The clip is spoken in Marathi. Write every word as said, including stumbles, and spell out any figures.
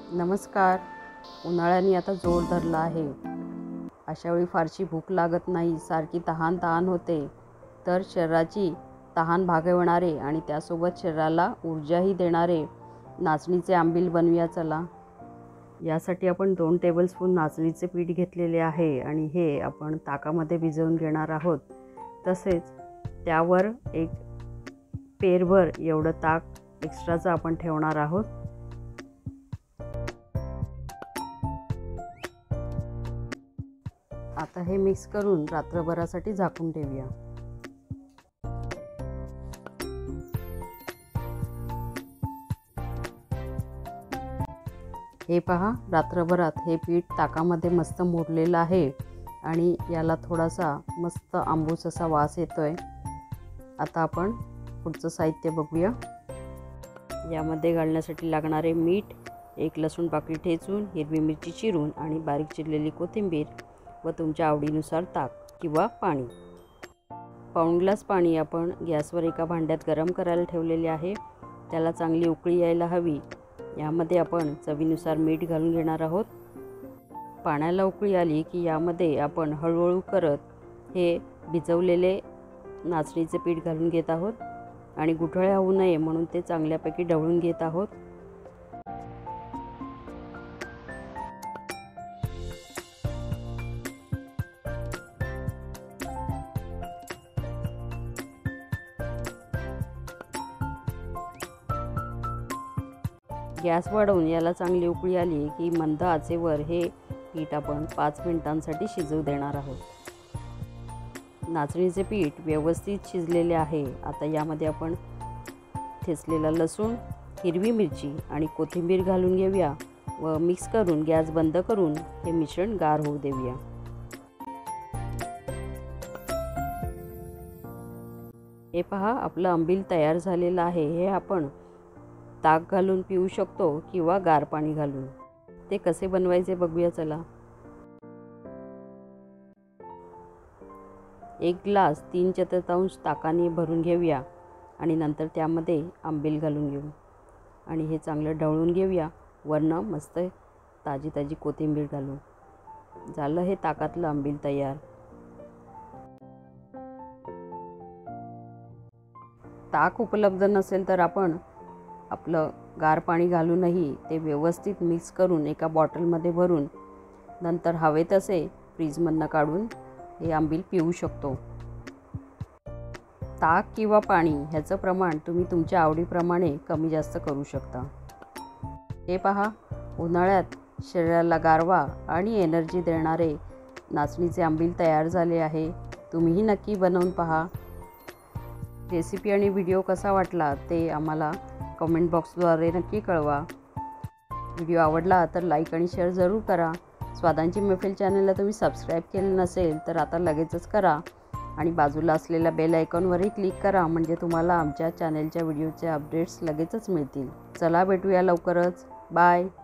नमस्कार. उन्हाळ्याने आता जोर धरला आहे. अशा वेळी फारशी भूक लागत नाही, सारखी तहान तहान होते. तर शरीराची तहान भागवणारे आणि त्यासोबत शरीराला ऊर्जाही देणारे नाचणीचे आंबील बनवूया चला. यासाठी आपण दोन टेबलस्पून नाचणीचे पीठ घेतलेले आहे आणि हे आपण ताकामध्ये भिजवून घेणार आहोत. तसेच त्यावर एक पेरभर एवढं ताक एक्स्ट्राचं आपण ठेवणार आहोत. आता हे मिक्स करून रात्रभरासाठी झाकून ठेवूया. हे पहा, रात्रभरात हे पीठ ताकामध्ये मस्त मुरलेलं आहे आणि याला थोडासा मस्त आंबूस असा वास येतोय. आता आपण पुढचं साहित्य बघूया. यामध्ये घालण्यासाठी लागणारे मीठ, एक लसूण पाकळी ठेचून, हिरवी मिरची चिरून आणि बारीक चिरलेली कोथिंबीर व तुमच्या आवडीनुसार ताक किंवा पाणी. पाऊण ग्लास पाणी आपण गॅसवर एका भांड्यात गरम करायला ठेवलेले आहे. त्याला चांगली उकळी यायला हवी. यामध्ये आपण चवीनुसार मीठ घालून घेणार आहोत. पाण्याला उकळी आली की यामध्ये आपण हळूहळू करत हे भिजवलेले नाचणीचे पीठ घालून घेत आहोत आणि गुठळ्या होऊ नये म्हणून ते चांगल्यापैकी ढवळून घेत आहोत. गॅस वाढवून याला चांगली उकळी आली की मंद आचेवर हे पीठ आपण पाच मिनिटांसाठी शिजवू देणार आहोत. नाचणीचे पीठ व्यवस्थित शिजलेले आहे. आता यामध्ये आपण ठेचलेला लसूण, हिरवी मिरची आणि कोथिंबीर घालून घेऊया व मिक्स करून गॅस बंद करून हे मिश्रण गार होऊ देऊया. हे पहा, आपलं आंबील तयार झालेलं आहे. हे आपण ताक घालून पिऊ शकतो किंवा गार पाणी घालून. ते कसे बनवायचे बघूया चला. एक ग्लास तीन चतुर्थांश ताकाने भरून घेऊया आणि नंतर त्यामध्ये आंबील घालून घेऊ आणि हे चांगलं ढवळून घेऊया. वरनं मस्त ताजी ताजी कोथिंबीर घालून. झालं हे ताकातलं आंबील तयार. ताक उपलब्ध नसेल तर आपण आपलं गार पाणी घालूनही ते व्यवस्थित मिक्स करून एका बॉटलमध्ये भरून नंतर हवे तसे फ्रीजमधनं काढून हे आंबील पिऊ शकतो. ताक किंवा पाणी ह्याचं प्रमाण तुम्ही तुमच्या आवडीप्रमाणे कमी जास्त करू शकता. हे पहा, उन्हाळ्यात शरीराला गारवा आणि एनर्जी देणारे नाचणीचे आंबील तयार झाले आहे. तुम्हीही नक्की बनवून पहा. रेसिपी आणि व्हिडिओ कसा वाटला ते आम्हाला कमेंट बॉक्सद्वारे नक्की कळवा. व्हिडिओ आवडला तर लाईक आणि शेअर जरूर करा. स्वादांची मैफिल चॅनलला तुम्ही सबस्क्राईब केलं नसेल तर आता लगेचच करा आणि बाजूला असलेल्या बेल आयकॉनवरही क्लिक करा म्हणजे तुम्हाला आमच्या चॅनलच्या व्हिडिओचे अपडेट्स लगेचच मिळतील. चला भेटूया लवकरच. बाय.